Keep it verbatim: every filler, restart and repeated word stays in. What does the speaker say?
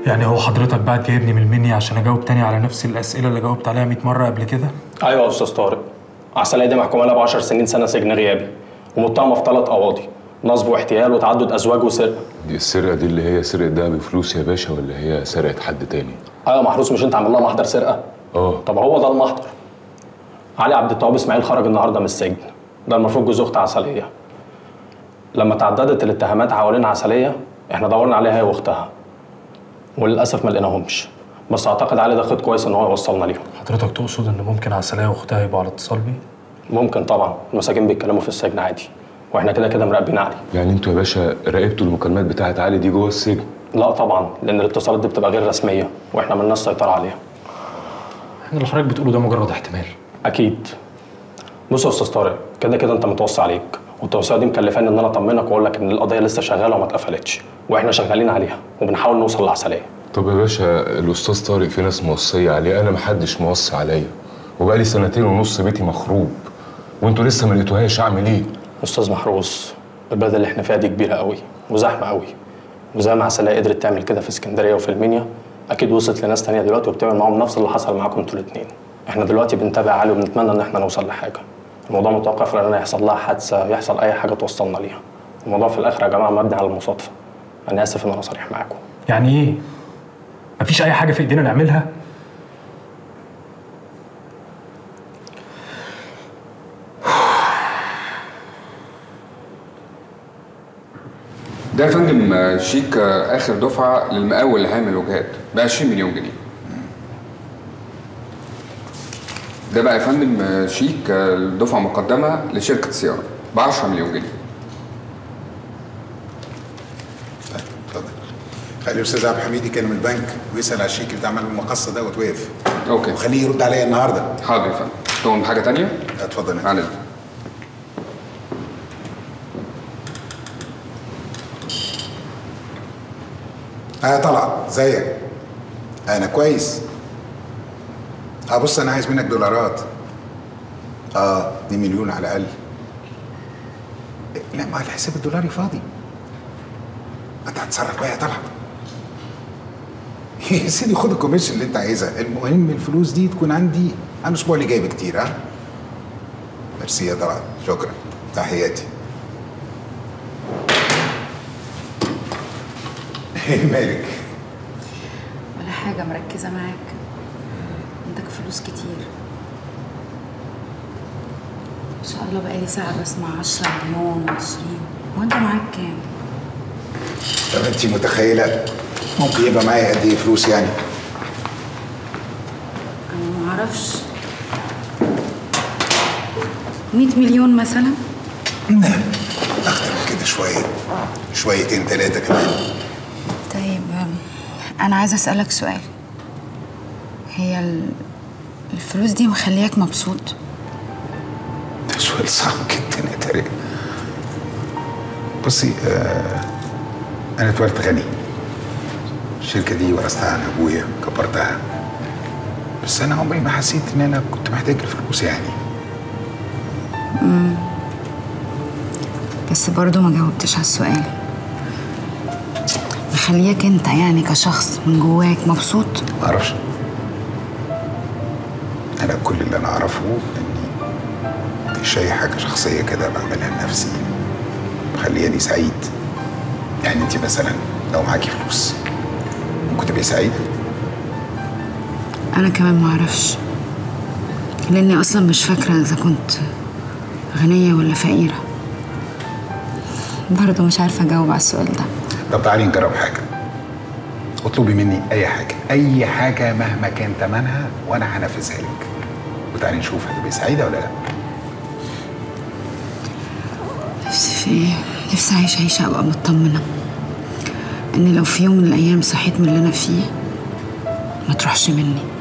يعني هو حضرتك بعد جايبني من المني عشان اجاوب تاني على نفس الاسئله اللي جاوبت عليها مية مره قبل كده؟ ايوه يا استاذ طارق. عسلية دي محكومه لها ب عشر سنين سنه سجن غيابي، ومتهمه في ثلاث قواضي: نصب واحتيال وتعدد ازواج وسرقه. دي السرقه دي اللي هي سرقه ده بفلوس يا باشا ولا هي سرقه حد تاني؟ ايوه محروس، مش انت عامل لها محضر سرقه؟ اه. طب هو ده المحضر. علي عبد التواب اسماعيل خرج النهارده من السجن، ده المفروض جوز اخت عسلية. لما تعددت الاتهامات حوالين عسلية احنا دورنا عليها هي واختها، وللاسف ما لقيناهمش، بس اعتقد علي ده خد كويس ان هو يوصلنا ليهم. حضرتك تقصد ان ممكن عسلية واختها يبقوا على اتصال بيه؟ ممكن طبعا، المساجين بيتكلموا في السجن عادي، واحنا كده كده مراقبين علي. يعني انتوا يا باشا راقبتوا المكالمات بتاعت علي دي جوه السجن؟ لا طبعا، لان الاتصالات دي بتبقى غير رسميه واحنا مالناش سيطره عليها. احنا اللي حضرتك بتقوله ده مجرد احتمال. اكيد. بص يا استاذ طارق، كده كده انت متوصي عليك، والتوصيه دي مكلفاني ان انا اطمنك واقول لك ان القضيه لسه شغاله وما اتقفلتش، واحنا شغالين عليها وبنحاول نوصل لعسلية. طب يا باشا الاستاذ طارق في ناس موصيه عليه، انا محدش موصي عليا، وبقالي سنتين ونص بيتي مخروب وانتوا لسه ما لقيتوهاش، اعمل ايه؟ استاذ محروس، البلد اللي احنا فيها دي كبيره قوي وزحمه قوي، وزي ما عسلية قدرت تعمل كده في اسكندريه وفي المنيا، اكيد وصلت لناس تانية دلوقتي وبتعمل معاهم نفس اللي حصل معاكم انتوا الاثنين. احنا دلوقتي بنتابع علي وبنتمنى ان احنا نوصل لحاجه. الموضوع متوقف لان يحصل لها حادثه، يحصل اي حاجه توصلنا ليها. الموضوع في الاخر يا جماعه مبني على المصادفه. انا اسف ان انا صريح معاكم. يعني ايه؟ مفيش اي حاجه في ايدينا نعملها؟ ده يا فندم شيك اخر دفعه للمقاول اللي هيعمل وجهات ب عشرين مليون جنيه. ده بقى يا فندم شيك دفعه مقدمه لشركه سياره ب عشرة مليون جنيه. اتفضل. خلي الاستاذ عبد الحميد يكلم البنك ويسال على الشيك بتاع عمل المقصه دوت وقف. اوكي. وخليه يرد عليا النهارده. حاضر يا فندم. تؤمن بحاجه ثانيه؟ اتفضل. مع اذنك. اه طلعت ازيك؟ انا كويس. اه بص انا عايز منك دولارات. اه اتنين مليون على الاقل. لا ما الحساب الدولاري فاضي. انت هتصرف بقى يا طلعت. يا سيدي خد الكوميشن اللي انت عايزها، المهم الفلوس دي تكون عندي انا الاسبوع اللي جاي بكتير. ها ميرسي يا طلعت، شكرا، تحياتي. مالك؟ ولا حاجة، مركزة معاك. عندك فلوس كتير ما شاء الله. بقالي ساعة بسمع عشرة مليون وعشرين. هو انت معاك كام؟ طب انت متخيلة ممكن يبقى معايا قد ايه فلوس يعني؟ انا معرفش. مية مليون مثلا؟ لا اكتر من كده شوية، شويتين تلاتة كمان. طيب أنا عايزة أسألك سؤال. هي الفلوس دي مخلياك مبسوط؟ ده سؤال صعب جدا يا تاريخ. بصي آه أنا اتولدت غني. الشركة دي ورثتها عن أبويا، كبرتها. بس أنا عمري ما حسيت إن أنا كنت محتاج الفلوس يعني. امم بس برضه ما جاوبتش على السؤال. مخلياك انت يعني كشخص من جواك مبسوط؟ ما اعرفش. انا كل اللي انا اعرفه اني مفيش اي حاجه شخصيه كده بعملها لنفسي مخلياني سعيد. يعني انت مثلا لو معاكي فلوس ممكن تبقي سعيده؟ انا كمان ما اعرفش، لاني اصلا مش فاكره اذا كنت غنيه ولا فقيره. برضه مش عارفه اجاوب على السؤال ده. طب تعالي نجرب حاجة. اطلبي مني أي حاجة، أي حاجة مهما كان ثمنها وأنا هنفذها لك. وتعالي نشوف هتبقي سعيدة ولا لأ. نفسي في إيه؟ نفسي أعيش عيشة أبقى مطمنة. إن لو في يوم من الأيام صحيت من اللي أنا فيه ما تروحش مني.